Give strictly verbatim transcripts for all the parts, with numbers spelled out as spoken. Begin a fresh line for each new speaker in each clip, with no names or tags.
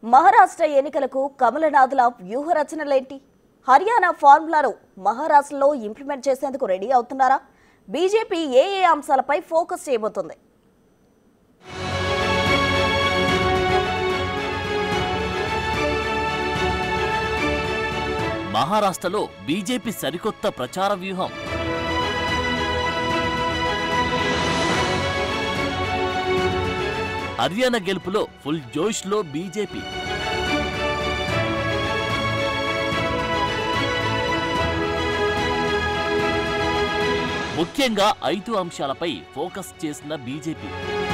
మహారాష్ట్ర ఎన్నికలకు కమలనాథుల వ్యూహ రచనలేంటి? హర్యానా ఫార్ములాను మహారాష్ట్రలో ఇంప్లిమెంట్ చేసేందుకు రెడీ అవుతున్నారా? బీజేపీ ఏ ఏ అంశాలపై ఫోకస్ చేయబోతుంది?
మహారాష్ట్రలో బీజేపీ సరికొత్త ప్రచార వ్యూహం. హర్యానా గెలుపులో ఫుల్ జోష్లో బీజేపీ. ముఖ్యంగా ఐదు అంశాలపై ఫోకస్ చేసిన బీజేపీ.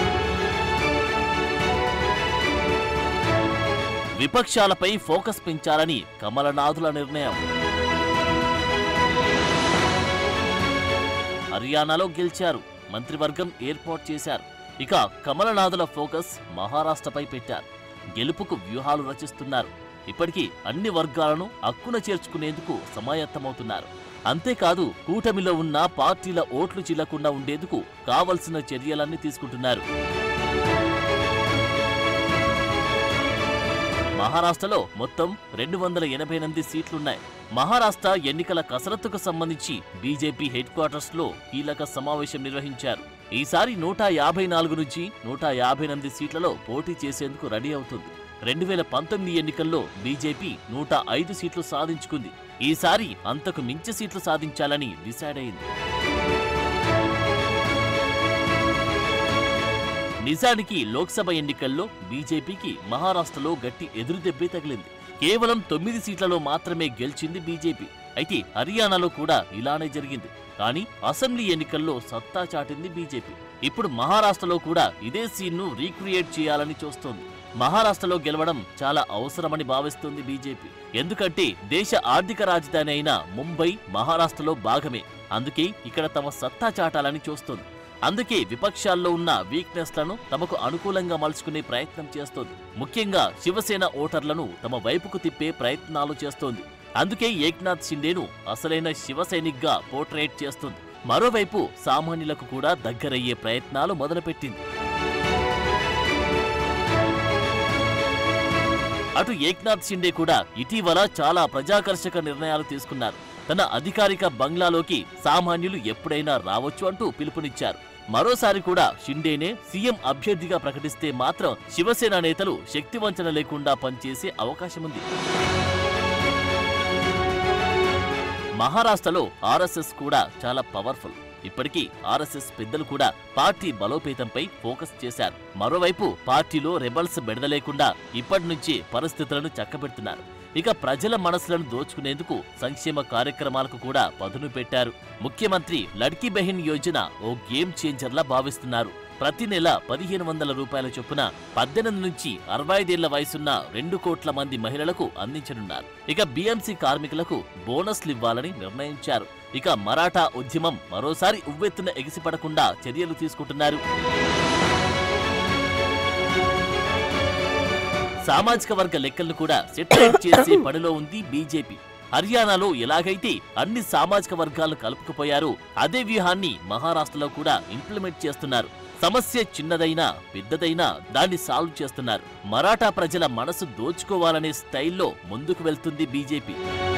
విపక్షాలపై ఫోకస్ పెంచాలని కమలనాథుల నిర్ణయం. హర్యానాలో గెలిచారు, మంత్రివర్గం ఏర్పాటు చేశారు. ఇక కమలనాథుల ఫోకస్ మహారాష్ట్రపై పెట్టారు. గెలుపుకు వ్యూహాలు రచిస్తున్నారు. ఇప్పటికీ అన్ని వర్గాలను హక్కున చేర్చుకునేందుకు సమాయత్తమవుతున్నారు. అంతేకాదు, కూటమిలో ఉన్న పార్టీల ఓట్లు చిల్లకుండా ఉండేందుకు కావలసిన చర్యలన్నీ తీసుకుంటున్నారు. మహారాష్ట్రలో మొత్తం రెండు వందల ఎనభై ఎనిమిది సీట్లున్నాయి. మహారాష్ట్ర ఎన్నికల కసరత్తుకు సంబంధించి బీజేపీ హెడ్ క్వార్టర్స్ లో కీలక సమావేశం నిర్వహించారు. ఈసారి నూట యాభై నాలుగు నుంచి నూట యాభై ఎనిమిది సీట్లలో పోటీ చేసేందుకు రెడీ అవుతుంది. రెండు వేల పంతొమ్మిది ఎన్నికల్లో బీజేపీ నూట ఐదు సీట్లు సాధించుకుంది. ఈసారి అంతకు మించి సీట్లు సాధించాలని డిసైడ్ అయింది. నిజానికి లోక్సభ ఎన్నికల్లో బీజేపీకి మహారాష్ట్రలో గట్టి ఎదురుదెబ్బే తగిలింది. కేవలం తొమ్మిది సీట్లలో మాత్రమే గెలిచింది బీజేపీ. అయితే హర్యానాలో కూడా ఇలానే జరిగింది. కానీ అసెంబ్లీ ఎన్నికల్లో సత్తా చాటింది బీజేపీ. ఇప్పుడు మహారాష్ట్రలో కూడా ఇదే సీన్ను రీక్రియేట్ చేయాలని చూస్తోంది. మహారాష్ట్రలో గెలవడం చాలా అవసరమని భావిస్తోంది బీజేపీ. ఎందుకంటే దేశ ఆర్థిక రాజధాని అయిన ముంబై మహారాష్ట్రలో భాగమే. అందుకే ఇక్కడ తమ సత్తా చాటాలని చూస్తోంది. అందుకే విపక్షాల్లో ఉన్న వీక్నెస్లను తమకు అనుకూలంగా మలుచుకునే ప్రయత్నం చేస్తోంది. ముఖ్యంగా శివసేన ఓటర్లను తమ వైపుకు తిప్పే ప్రయత్నాలు చేస్తోంది. అందుకే ఏక్నాథ్ షిండేను అసలైన శివసైనిక్గా పోర్ట్రేట్ చేస్తుంది. మరోవైపు సామాన్యులకు కూడా దగ్గరయ్యే ప్రయత్నాలు మొదలుపెట్టింది. అటు ఏక్నాథ్ షిండే కూడా ఇటీవల చాలా ప్రజాకర్షక నిర్ణయాలు తీసుకున్నారు. తన అధికారిక బంగ్లాలోకి సామాన్యులు ఎప్పుడైనా రావచ్చు అంటూ పిలుపునిచ్చారు. మరోసారి కూడా షిండేనే సీఎం అభ్యర్థిగా ప్రకటిస్తే మాత్రం శివసేన నేతలు శక్తివంచన లేకుండా పనిచేసే అవకాశముంది. మహారాష్ట్రలో ఆర్ఎస్ఎస్ కూడా చాలా పవర్ఫుల్. ఇప్పటికీ ఆర్ఎస్ఎస్ పెద్దలు కూడా పార్టీ బలోపేతంపై ఫోకస్ చేశారు. మరోవైపు పార్టీలో రెబల్స్ బెడదలేకుండా ఇప్పటి నుంచి పరిస్థితులను చక్కబెడుతున్నారు. ఇక ప్రజల మనసులను దోచుకునేందుకు సంక్షేమ కార్యక్రమాలకు కూడా పదును పెట్టారు. ముఖ్యమంత్రి లడ్కీ బెహన్ యోజన ఓ గేమ్ చేంజర్లా భావిస్తున్నారు. ప్రతి నెల పదిహేను వందల రూపాయల చొప్పున పద్దెనిమిది నుంచి అరవై ఐదేళ్ల వయసున్న రెండు కోట్ల మంది మహిళలకు అందించనున్నారు. ఇక బీఎంసీ కార్మికులకు బోనస్లు ఇవ్వాలని నిర్ణయించారు. ఇక మరాఠా ఉద్యమం మరోసారి ఉవ్వెత్తున ఎగిసిపడకుండా చర్యలు తీసుకుంటున్నారు. సామాజిక వర్గ లెక్కలను కూడా సెటిల్ చేసే పనిలో ఉంది బీజేపీ. హర్యానాలో ఎలాగైతే అన్ని సామాజిక వర్గాలను కలుపుకుపోయారో అదే వ్యూహాన్ని మహారాష్ట్రలో కూడా ఇంప్లిమెంట్ చేస్తున్నారు. సమస్య చిన్నదైనా పెద్దదైనా దాన్ని సాల్వ్ చేస్తున్నారు. మరాఠా ప్రజల మనసు దోచుకోవాలనే స్టైల్లో ముందుకు వెళ్తుంది బీజేపీ.